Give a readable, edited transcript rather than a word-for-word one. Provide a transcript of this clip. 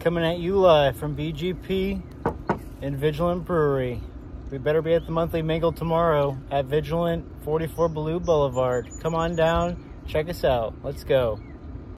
Coming at you live from VGP and Vigilant Brewery. We better be at the monthly mingle tomorrow at Vigilant 44 Blue Boulevard. Come on down, check us out. Let's go.